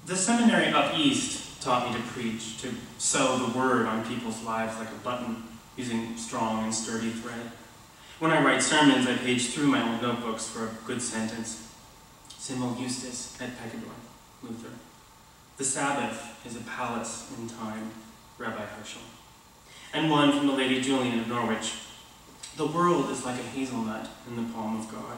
The seminary up east taught me to preach, to sew the word on people's lives like a button, using strong and sturdy thread. When I write sermons, I page through my old notebooks for a good sentence. Simul justus et peccator, Luther. The Sabbath is a palace in time, Rabbi Herschel. And one from the Lady Julian of Norwich. The world is like a hazelnut in the palm of God.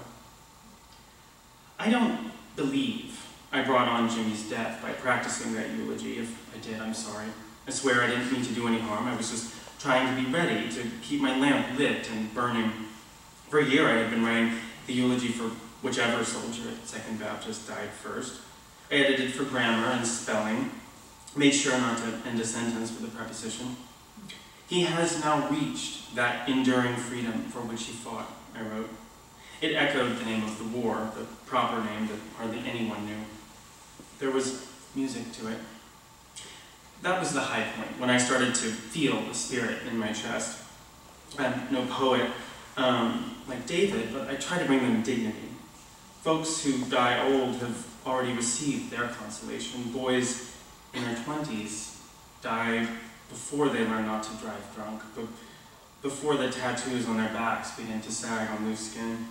I don't believe I brought on Jimmy's death by practicing that eulogy. If I did, I'm sorry. I swear I didn't mean to do any harm. I was just trying to be ready to keep my lamp lit and burning. For a year I had been writing the eulogy for whichever soldier at 2nd Baptist died first. I edited for grammar and spelling, made sure not to end a sentence with a preposition. He has now reached that enduring freedom for which he fought, I wrote. It echoed the name of the war, the proper name that hardly anyone knew. There was music to it. That was the high point, when I started to feel the spirit in my chest. I'm no poet like David, but I try to bring them dignity. Folks who die old have already received their consolation. Boys in their 20s die before they learn not to drive drunk, before the tattoos on their backs begin to sag on loose skin.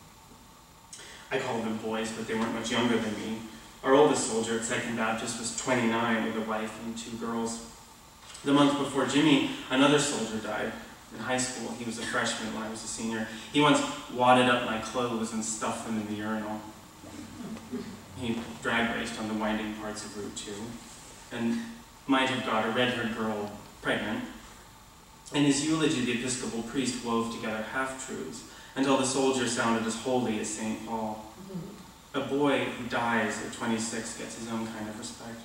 I called them boys, but they weren't much younger than me. Our oldest soldier at 2nd Baptist was 29 with a wife and 2 girls. The month before Jimmy, another soldier died. In high school, he was a freshman when I was a senior. He once wadded up my clothes and stuffed them in the urinal. He drag raced on the winding parts of Route 2, and might have got a red-haired girl pregnant. In his eulogy, the Episcopal priest wove together half-truths until the soldier sounded as holy as St. Paul. A boy who dies at 26 gets his own kind of respect.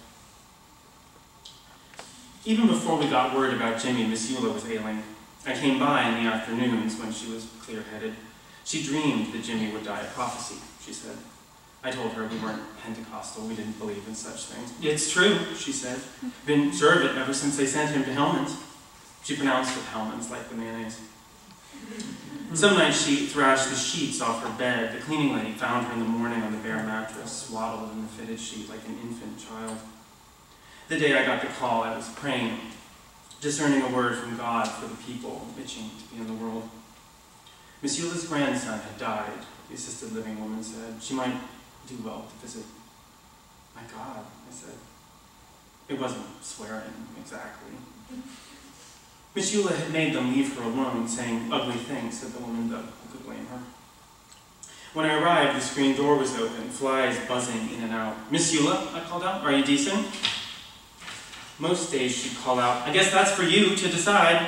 Even before we got word about Jimmy, Miss Eula was ailing. I came by in the afternoons when she was clear-headed. She dreamed that Jimmy would die of prophecy, she said. I told her we weren't Pentecostal, we didn't believe in such things. It's true, she said. Been sure of it ever since they sent him to Hellman's. She pronounced it Hellman's like the mayonnaise. Some nights she thrashed the sheets off her bed. The cleaning lady found her in the morning on the bare mattress, swaddled in the fitted sheet like an infant child. The day I got the call, I was praying, discerning a word from God for the people itching to be in the world. Miss Eula's grandson had died, the assisted living woman said. She might do well to visit. My God, I said. It wasn't swearing, exactly. Miss Eula had made them leave her alone, saying ugly things, said the woman, though who could blame her. When I arrived, the screen door was open, flies buzzing in and out. Miss Eula, I called out, are you decent? Most days she'd call out, I guess that's for you to decide.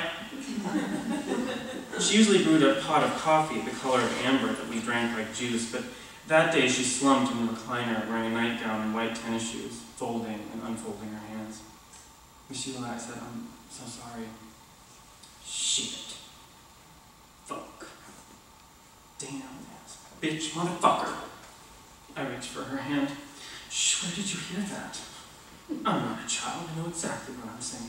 She usually brewed a pot of coffee the color of amber that we drank like juice, but that day she slumped in the recliner wearing a nightgown and white tennis shoes, folding and unfolding her hands. Miss Eula, I said, I'm so sorry. Shit. Fuck. Damn ass. Bitch, motherfucker. I reached for her hand. Shh, where did you hear that? I'm not a child, I know exactly what I'm saying.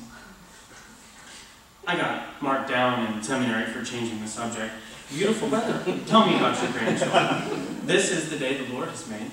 I got marked down in seminary for changing the subject. Beautiful weather. Tell me about your grandchildren. This is the day the Lord has made.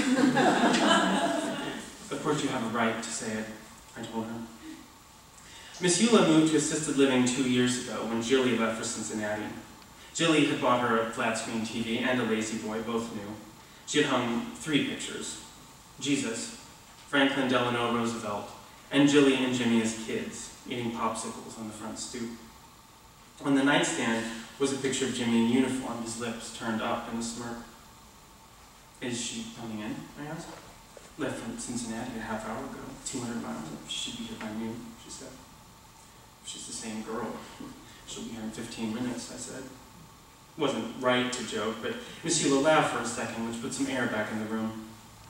Of course you have a right to say it, I told her. Miss Eula moved to assisted living 2 years ago when Jilly left for Cincinnati. Jilly had bought her a flat-screen TV and a lazy boy, both new. She had hung 3 pictures. Jesus, Franklin Delano Roosevelt, and Jilly and Jimmy as kids, eating popsicles on the front stoop. On the nightstand was a picture of Jimmy in uniform, his lips turned up in a smirk. Is she coming in? I asked. Left from Cincinnati a half hour ago, 200 miles. She'd be here by noon, she said. If she's the same girl, she'll be here in 15 minutes, I said. Wasn't right to joke, but Miss Eula laughed for a second, which put some air back in the room.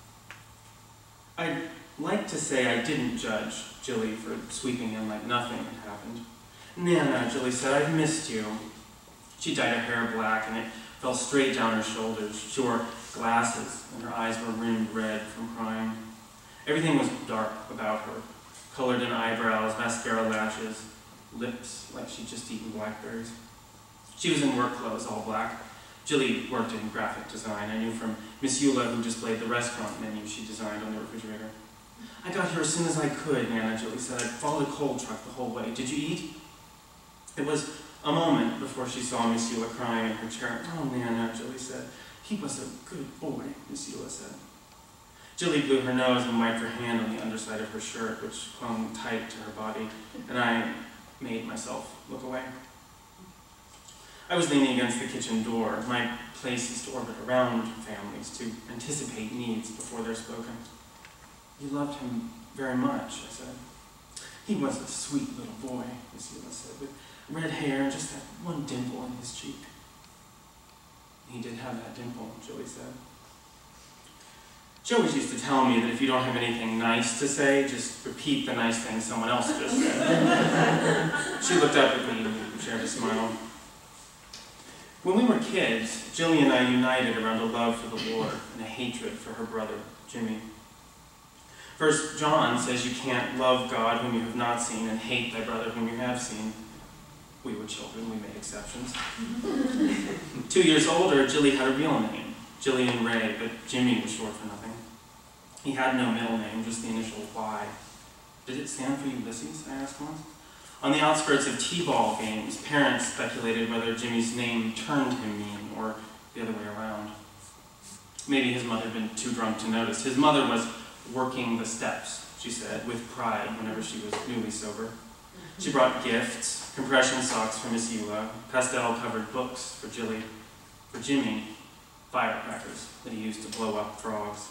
I'd like to say I didn't judge Jilly for sweeping in like nothing had happened. Nana, Jilly said, I've missed you. She dyed her hair black and it fell straight down her shoulders. She wore glasses and her eyes were rimmed red from crying. Everything was dark about her, colored in eyebrows, mascara lashes, lips like she'd just eaten blackberries. She was in work clothes, all black. Jilly worked in graphic design. I knew from Miss Eula, who displayed the restaurant menu she designed on the refrigerator. I got here as soon as I could, Nana, Julie said. I'd followed the coal truck the whole way. Did you eat? It was a moment before she saw Miss Eula crying in her chair. Oh, Nana, Julie said. He was a good boy, Miss Eula said. Julie blew her nose and wiped her hand on the underside of her shirt, which clung tight to her body, and I made myself look away. I was leaning against the kitchen door. My place is to orbit around families, to anticipate needs before they're spoken. You loved him very much, I said. He was a sweet little boy, Miss Eula said, with red hair and just that one dimple in his cheek. He did have that dimple, Julie said. She always used to tell me that if you don't have anything nice to say, just repeat the nice thing someone else just said. She looked up at me and shared a smile. When we were kids, Jilly and I united around a love for the Lord and a hatred for her brother, Jimmy. First John says you can't love God whom you have not seen and hate thy brother whom you have seen. We were children, we made exceptions. 2 years older, Jilly had a real name, Jillian Ray, but Jimmy was short for nothing. He had no middle name, just the initial Y. Did it stand for Ulysses, I asked once? On the outskirts of T-ball games, parents speculated whether Jimmy's name turned him mean or the other way around. Maybe his mother had been too drunk to notice. His mother was working the steps, she said, with pride whenever she was newly sober. She brought gifts, compression socks for Miss Eula, pastel-covered books for Jilly, for Jimmy, firecrackers that he used to blow up frogs.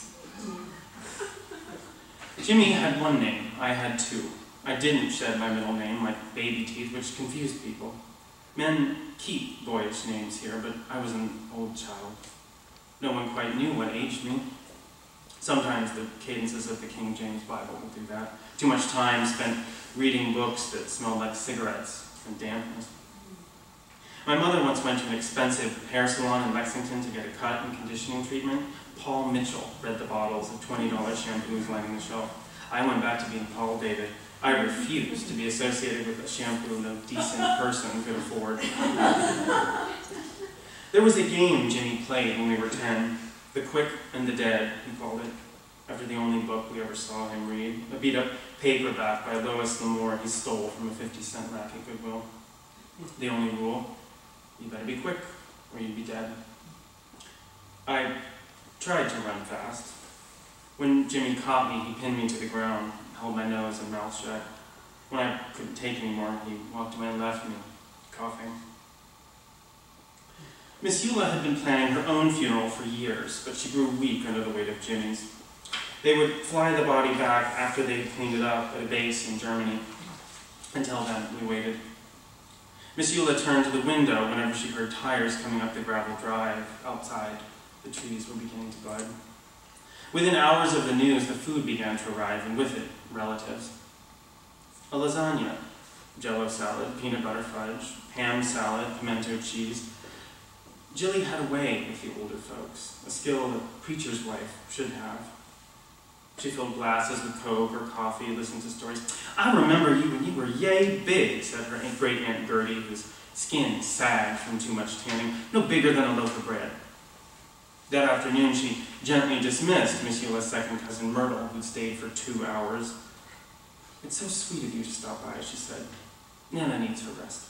Jimmy had one name, I had two. I didn't shed my middle name like baby teeth, which confused people. Men keep boyish names here, but I was an old child. No one quite knew what aged me. Sometimes the cadences of the King James Bible will do that. Too much time spent reading books that smelled like cigarettes and dampness. My mother once went to an expensive hair salon in Lexington to get a cut and conditioning treatment. Paul Mitchell read the bottles of $20 shampoos lining the shelf. I went back to being Paul David. I refused to be associated with a shampoo no decent person could afford. There was a game Jimmy played when we were 10, The Quick and the Dead, he called it, after the only book we ever saw him read, a beat-up paperback by Lois L'Amour he stole from a 50-cent rack at Goodwill. The only rule, you better be quick or you'd be dead. I tried to run fast. When Jimmy caught me, he pinned me to the ground, held my nose and mouth shut. When I couldn't take anymore, he walked away and left me, coughing. Miss Eula had been planning her own funeral for years, but she grew weak under the weight of Jimmy's. They would fly the body back after they had cleaned it up at a base in Germany. Until then, we waited. Miss Eula turned to the window whenever she heard tires coming up the gravel drive outside. The trees were beginning to bud. Within hours of the news, the food began to arrive, and with it, relatives. A lasagna, Jell-O salad, peanut butter fudge, ham salad, pimento cheese. Jilly had a way with the older folks, a skill a preacher's wife should have. She filled glasses with Coke or coffee, listened to stories. I remember you when you were yay big, said her great-aunt Gertie, whose skin sagged from too much tanning, no bigger than a loaf of bread. That afternoon, she gently dismissed Miss Eula's second cousin Myrtle, who'd stayed for 2 hours. It's so sweet of you to stop by, she said. Nana needs her rest.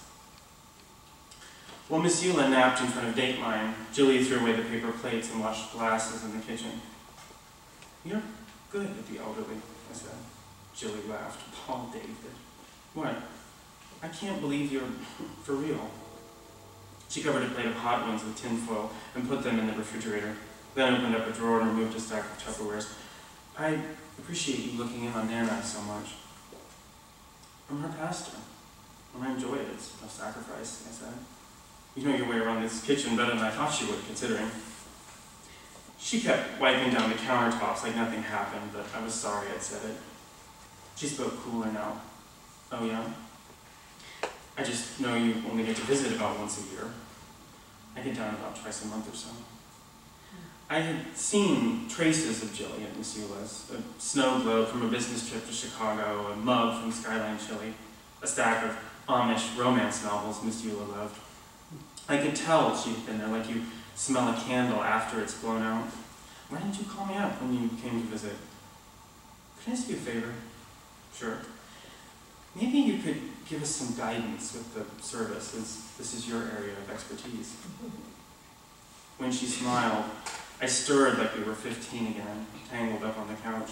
While Miss Eula napped in front of Dateline, Jilly threw away the paper plates and washed glasses in the kitchen. You're good at the elderly, I said. Jilly laughed. Paul David. What? I can't believe you're for real. She covered a plate of hot ones with tinfoil and put them in the refrigerator, then opened up a drawer and removed a stack of Tupperwares. I appreciate you looking in on Nana so much. I'm her pastor, and I enjoy it. It's no sacrifice, I said. You know your way around this kitchen better than I thought you would, considering. She kept wiping down the countertops like nothing happened, but I was sorry I'd said it. She spoke cooler now. Oh, yeah? I just know you only get to visit about once a year. I get down about twice a month or so. I had seen traces of Jilly at Miss Eula's, a snow globe from a business trip to Chicago, a mug from Skyline Chili, a stack of Amish romance novels Miss Eula loved. I could tell she'd been there, like you smell a candle after it's blown out. Why didn't you call me up when you came to visit? can I ask you a favor? Sure. Maybe you could give us some guidance with the service, since this is your area of expertise. When she smiled, I stirred like we were 15 again, tangled up on the couch.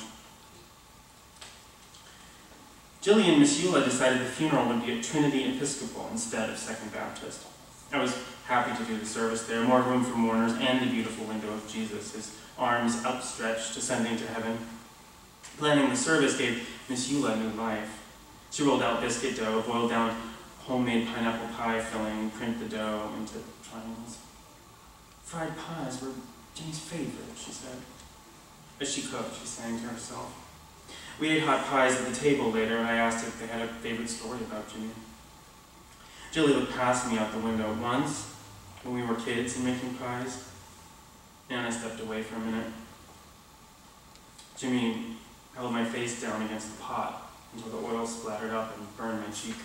Jilly and Miss Eula decided the funeral would be at Trinity Episcopal instead of Second Baptist. I was happy to do the service there, more room for mourners, and the beautiful window of Jesus, his arms outstretched, ascending to heaven. Planning the service gave Miss Eula new life. She rolled out biscuit dough, boiled down homemade pineapple pie filling, crimped the dough into triangles. Fried pies were Jimmy's favorite, she said. As she cooked, she sang to herself. We ate hot pies at the table later. I asked if they had a favorite story about Jimmy. Jilly looked past me out the window once, when we were kids and making pies, and I stepped away for a minute. Jimmy held my face down against the pot until the oil splattered up and burned my cheek.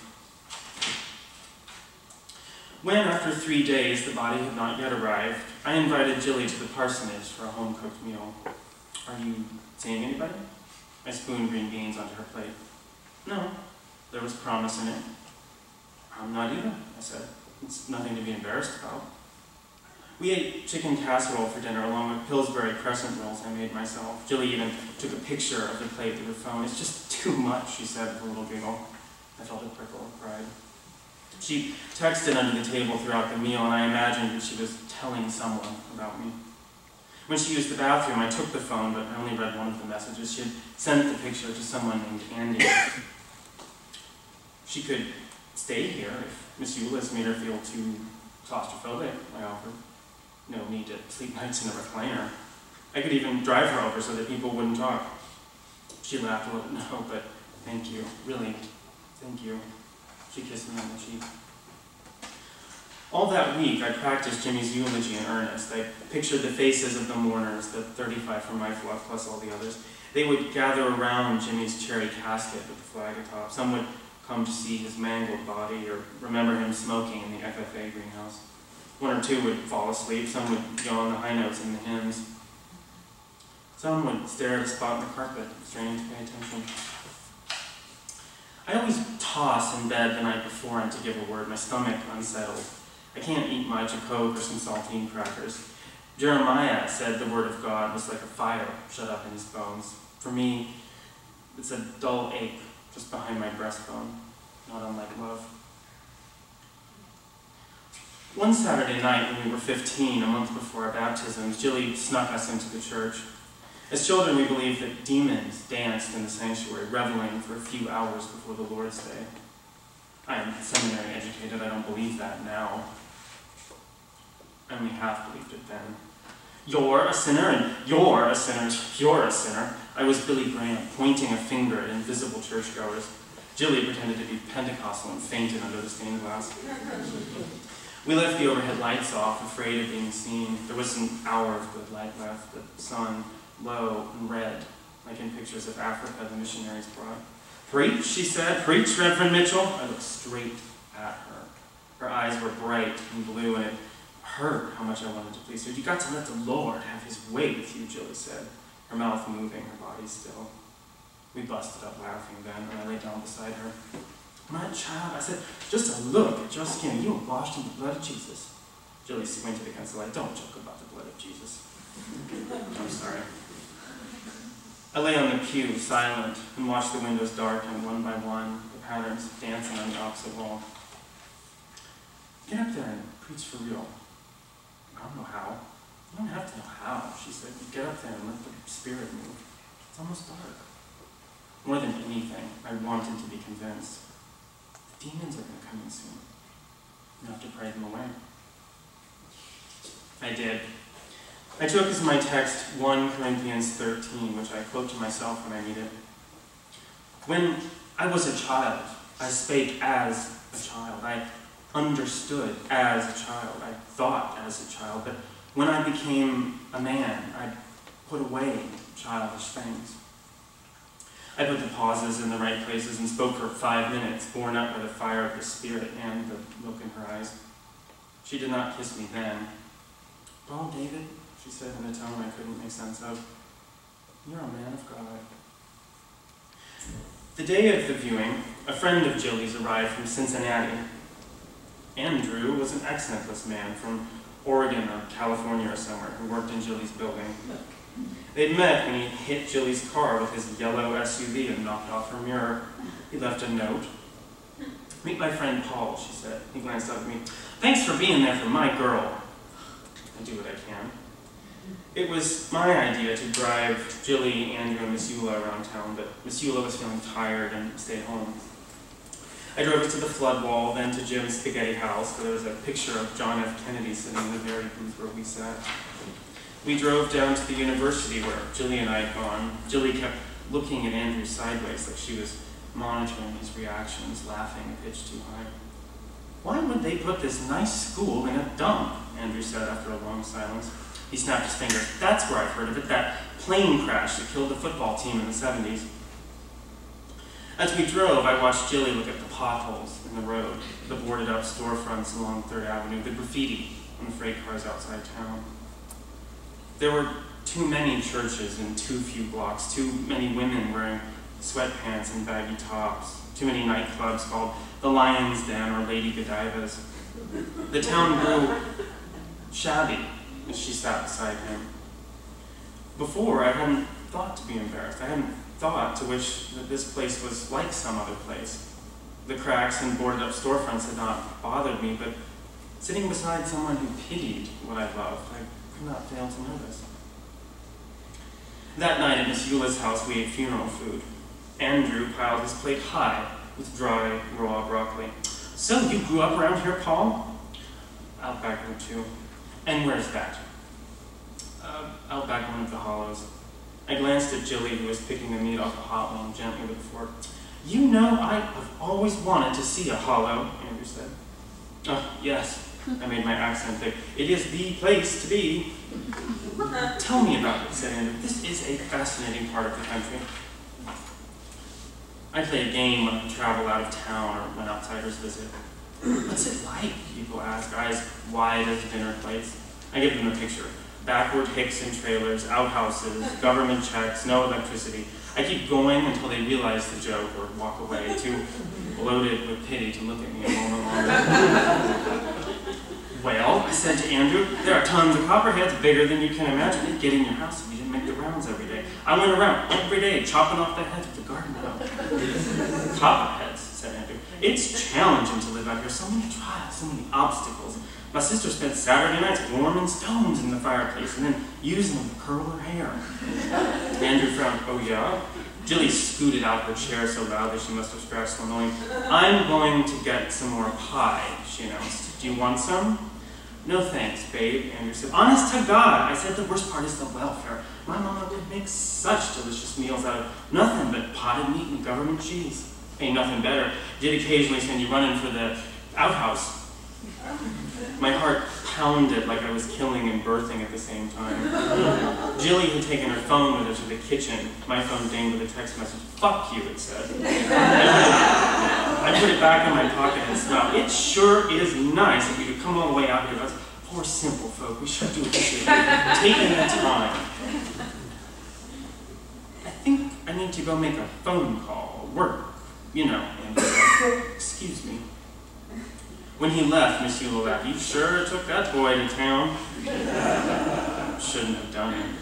When, after 3 days, the body had not yet arrived, I invited Jilly to the parsonage for a home-cooked meal. Are you seeing anybody? I spooned green beans onto her plate. No, there was promise in it. I'm not either, I said. It's nothing to be embarrassed about. We ate chicken casserole for dinner along with Pillsbury crescent rolls I made myself. Jilly even took a picture of the plate with her phone. It's just too much, she said with a little giggle. I felt a prickle of pride. She texted under the table throughout the meal, and I imagined that she was telling someone about me. When she used the bathroom, I took the phone, but I only read one of the messages. She had sent the picture to someone named Andy. She could stay here if Miss Eula's made her feel too claustrophobic, I offered. No need to sleep nights in a recliner. I could even drive her over so that people wouldn't talk. She laughed a little. No, but thank you. Really, thank you. She kissed me on the cheek. All that week, I practiced Jimmy's eulogy in earnest. I pictured the faces of the mourners, the 35 from my flock plus all the others. They would gather around Jimmy's cherry casket with the flag atop. Some would come to see his mangled body or remember him smoking in the FFA greenhouse. One or two would fall asleep. Some would yawn the high notes in the hymns. Some would stare at a spot in the carpet, straining to pay attention. I always toss in bed the night before and to give a word, my stomach unsettled. I can't eat much, a Coke or some saltine crackers. Jeremiah said the word of God was like a fire shut up in his bones. For me, it's a dull ache just behind my breastbone, not unlike love. One Saturday night when we were 15, a month before our baptisms, Jilly snuck us into the church. As children, we believed that demons danced in the sanctuary, reveling for a few hours before the Lord's Day. I am seminary educated, I don't believe that now. I only half believed it then. You're a sinner, and you're a sinner, you're a sinner. I was Billy Graham, pointing a finger at invisible churchgoers. Jilly pretended to be Pentecostal and fainted under the stained glass. We left the overhead lights off, afraid of being seen. There was an hour of good light left, the sun low and red, like in pictures of Africa the missionaries brought. Preach, she said. Preach, Reverend Mitchell. I looked straight at her. Her eyes were bright and blue, and it hurt how much I wanted to please her. You got to let the Lord have his way with you, Jilly said, her mouth moving, her body still. We busted up laughing then, and I lay down beside her. My child, I said, just a look at your skin. You were washed in the blood of Jesus. Jilly squinted against the light. Don't joke about the blood of Jesus. I'm sorry. I lay on the pew, silent, and watched the windows darken one by one, the patterns dancing on the opposite wall. Get up there and preach for real. I don't know how. You don't have to know how, she said. You get up there and let the Spirit move. It's almost dark. More than anything, I wanted to be convinced. The demons are going to come in soon. You have to pray them away. I did. I took as my text 1 Corinthians 13, which I quote to myself when I need it. When I was a child, I spake as a child. I understood as a child. I thought as a child. But when I became a man, I put away childish things. I put the pauses in the right places and spoke for 5 minutes, borne up by the fire of the Spirit and the look in her eyes. She did not kiss me then. "Oh, David," she said in a tone I couldn't make sense of, "you're a man of God." The day of the viewing, a friend of Jilly's arrived from Cincinnati. Andrew was an accentless man from Oregon or California or somewhere who worked in Jilly's building. They'd met when he hit Jilly's car with his yellow SUV and knocked off her mirror. He left a note. "Meet my friend Paul," she said. He glanced up at me. "Thanks for being there for my girl." "I do what I can." It was my idea to drive Jilly, Andrew, and Miss Eula around town, but Miss Eula was feeling tired and stayed home. I drove us to the flood wall, then to Jim's spaghetti house, where there was a picture of John F. Kennedy sitting in the very booth where we sat. We drove down to the university where Jilly and I had gone. Jilly kept looking at Andrew sideways like she was monitoring his reactions, laughing a pitch too high. "Why would they put this nice school in a dump?" Andrew said after a long silence. He snapped his fingers. "That's where I've heard of it, that plane crash that killed the football team in the 70s. As we drove, I watched Jilly look at the potholes in the road, the boarded up storefronts along 3rd Avenue, the graffiti on the freight cars outside town. There were too many churches in too few blocks, too many women wearing sweatpants and baggy tops, too many nightclubs called the Lion's Den or Lady Godiva's. The town grew shabby as she sat beside him. Before, I hadn't thought to be embarrassed. I hadn't thought to wish that this place was like some other place. The cracks and boarded up storefronts had not bothered me, but sitting beside someone who pitied what I loved, I could not fail to notice. That night at Miss Eula's house, we ate funeral food. Andrew piled his plate high with dry, raw broccoli. "So, you grew up around here, Paul?" "Out back room 2. "And where's that?" Out back one of the hollows." I glanced at Jilly, who was picking the meat off a hot one gently with a fork. "You know, I have always wanted to see a hollow," Andrew said. "Oh, yes," I made my accent thick. "It is the place to be." "Tell me about it," said Andrew. "This is a fascinating part of the country." I play a game when I travel out of town or when outsiders visit. "What's it like?" people ask, eyes wide as dinner plates. I give them a picture. Backward hicks in trailers, outhouses, government checks, no electricity. I keep going until they realize the joke or walk away, too bloated with pity to look at me a moment longer. "Well," I said to Andrew, "there are tons of copperheads bigger than you can imagine. They'd get in your house if you didn't make the rounds every day. I went around every day chopping off the heads of the garden hoe." "Copperheads," said Andrew. "It's challenging to live out here. So many trials, so many obstacles. My sister spent Saturday nights warming stones in the fireplace and then using them to curl her hair." Andrew frowned. "Oh, yeah?" Jilly scooted out her chair so loud that she must have scratched the loin. "I'm going to get some more pie," she announced. "Do you want some?" "No thanks, babe," Andrew said. "Honest to God," I said, "the worst part is the welfare. My mama could make such delicious meals out of nothing but potted meat and government cheese. Ain't nothing better. Did occasionally send you running for the outhouse." My heart pounded like I was killing and birthing at the same time. Jilly had taken her phone with her to the kitchen. My phone dinged with a text message. "Fuck you," it said. I put it back in my pocket and smiled. "It sure is nice of you to come all the way out here. Us poor simple folk, we sure do appreciate it. Taking the time." "I think I need to go make a phone call. Work, you know." And "Excuse me." When he left, Miss Eula laughed. "You sure took that boy to town." Shouldn't have done it.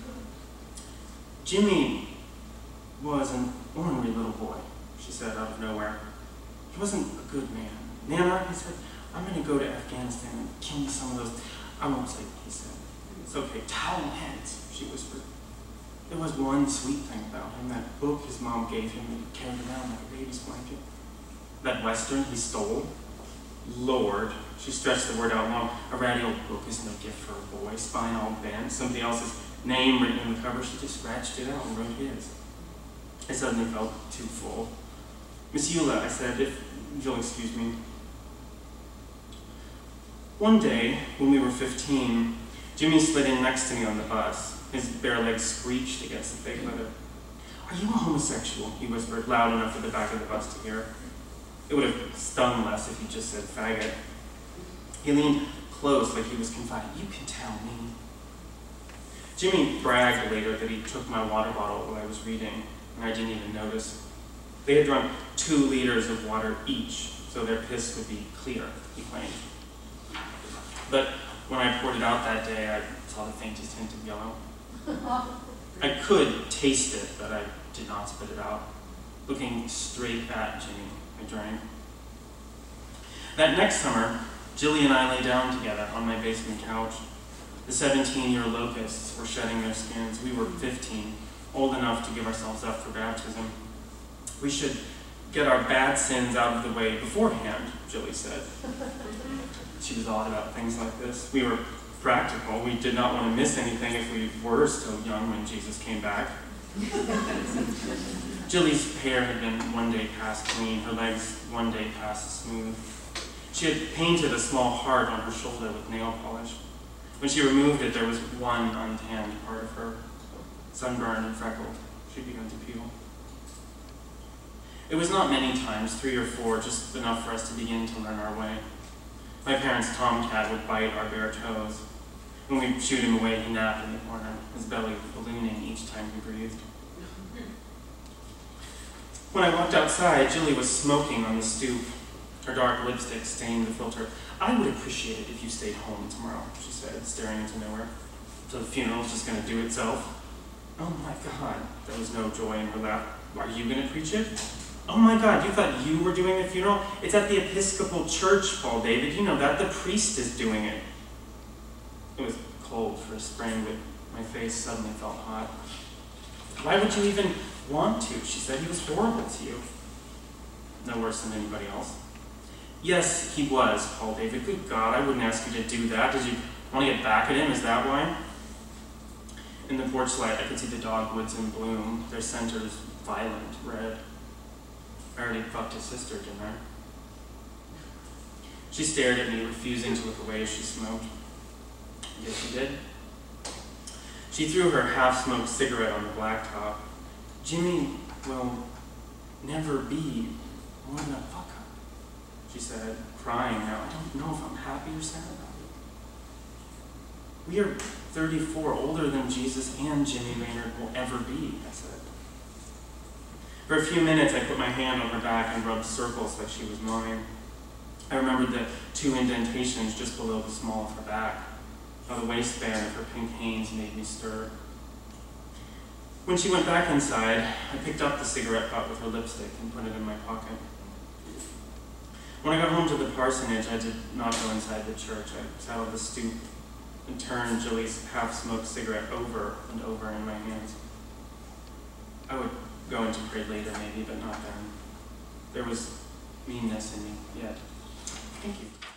"Jimmy was an ornery little boy," she said out of nowhere. "He wasn't a good man. Nana," he said, "I'm going to go to Afghanistan and kill me some of those—" "I won't say," he said. "It's okay. Towel heads," she whispered. "There was one sweet thing about him, that book his mom gave him that he carried around like a baby's blanket. That Western he stole. Lord," she stretched the word out long, "a ratty old book isn't a gift for a boy, spine all bent, somebody else's name written in the cover. She just scratched it out and wrote his." I suddenly felt too full. "Miss Eula," I said, "if you'll excuse me." One day, when we were 15, Jimmy slid in next to me on the bus. His bare legs screeched against the fake leather. "Are you a homosexual?" he whispered, loud enough for the back of the bus to hear. It would have stung less if he just said faggot. He leaned close like he was confiding. "You can tell me." Jimmy bragged later that he took my water bottle while I was reading, and I didn't even notice. They had drunk 2 liters of water each, so their piss would be clear, he claimed. But when I poured it out that day, I saw the faintest hint of yellow. I could taste it, but I did not spit it out. Looking straight at Jimmy, I drank. That next summer, Jilly and I lay down together on my basement couch. The 17-year locusts were shedding their skins. We were 15, old enough to give ourselves up for baptism. We should get our bad sins out of the way beforehand, Jilly said. She was odd about things like this. We were practical. We did not want to miss anything if we were still young when Jesus came back. Jilly's hair had been one day past clean, her legs one day past smooth. She had painted a small heart on her shoulder with nail polish. When she removed it, there was one untanned part of her, sunburned and freckled. She'd begun to peel. It was not many times, 3 or 4, just enough for us to begin to learn our way. My parents' tomcat would bite our bare toes. When we'd shoot him away, he napped in the corner, his belly ballooning each time he breathed. When I walked outside, Jilly was smoking on the stoop. Her dark lipstick stained the filter. "I would appreciate it if you stayed home tomorrow," she said, staring into nowhere. "So the funeral's just going to do itself?" "Oh my God." There was no joy in her laugh. "Are you going to preach it?" "Oh my God, you thought you were doing the funeral? It's at the Episcopal Church, Paul David. You know that. The priest is doing it." It was cold for a spring, but my face suddenly felt hot. "Why would you even want to?" she said. "He was horrible to you." "No worse than anybody else." "Yes, he was, Paul David. Good God, I wouldn't ask you to do that. Did you want to get back at him? Is that why?" In the porch light, I could see the dogwoods in bloom, their centers violent red. I already fucked his sister, didn't I? She stared at me, refusing to look away as she smoked. Yes, she did. She threw her half-smoked cigarette on the blacktop. "Jimmy will never be more than a fuck-up," she said, crying now. "I don't know if I'm happy or sad about it." "We are 34, older than Jesus and Jimmy Maynard will ever be," I said. For a few minutes, I put my hand on her back and rubbed circles like she was mine. I remembered the 2 indentations just below the small of her back, how the waistband of her pink Hanes made me stir. When she went back inside, I picked up the cigarette butt with her lipstick and put it in my pocket. When I got home to the parsonage, I did not go inside the church. I sat on the stoop and turned Jilly's half-smoked cigarette over and over in my hands. I would go into pray later maybe, but not then. There was meanness in me yet. Thank you.